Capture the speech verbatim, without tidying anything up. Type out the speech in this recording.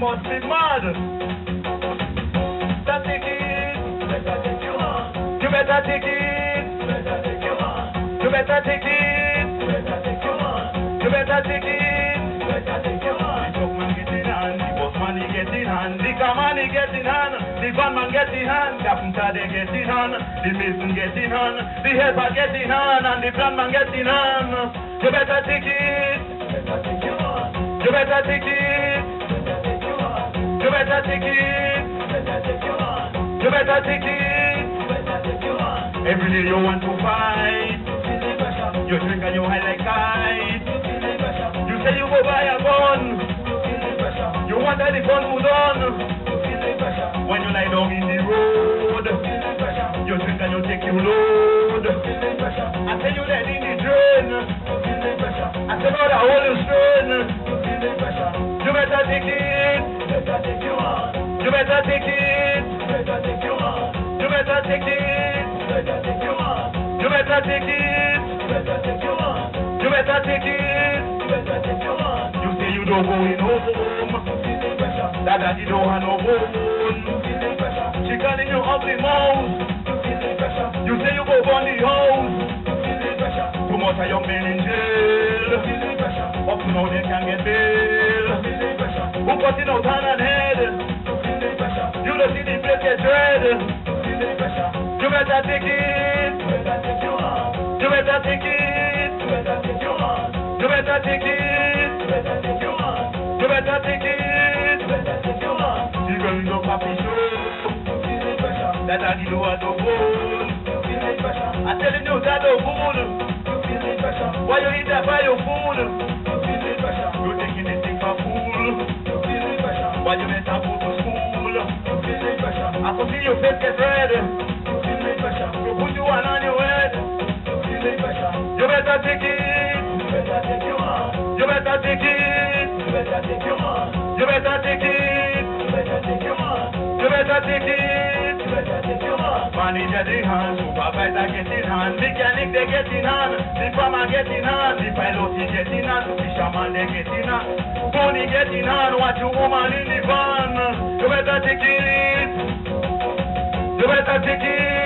must be mad. That ticket, better take your hand. You better take it, better take your hand. You better take it, better take your hand. You better take it, better take your hand. The truck man get in hand, the bus man he get in hand, the car man he get in hand, the van man get in hand, carpenter they get in hand, the mason get in hand, the helper get in hand, and the plan man get in hand. You better take it, better take your hand. You better take it, better take your hand. You better take it, better take your hand. You better take it, better take your hand. Every day you want to fight, you drink and you high like kite. You say you go buy a gun, you want that the gun put on. When you lie down in the road, you drink and you take your load. I say you dead in the drain, I say about a hole in strain. You better take it, better take your hand. You better take it, better take your hand. You better take it, better take your hand. You better take it, better take your hand. You better take it, better take your hand. You say you don't go in home, that daddy don't have no bone. She calling you ugly mouth. You say you go burn the house. Too much of young men in jail. Up to now they can get bail. Who cut it out hand and head? You don't see the place get red. You better take it, better take your hand. You better take it, better take your hand. You better take it, better take your hand. You better take it, better take your hand. The girl in the coffee show, that daddy do a no fool. I telling you that no fool. Why you eat that by your food? You taking this thing for fool. Why you let her go to school? I can see your face get red. You put you one on your head. You better take it, better take your hand. You better take it, better take your hand. You better take it, better take your hand. You better take it, better take your hand. Manager the hand, supervisor get in hand, mechanic they get in hand, the farmer get in hand, the pilot he get in hand, the fisherman they get in hand, Tony get in hand, watch your woman in the van. You better take it, you better take it.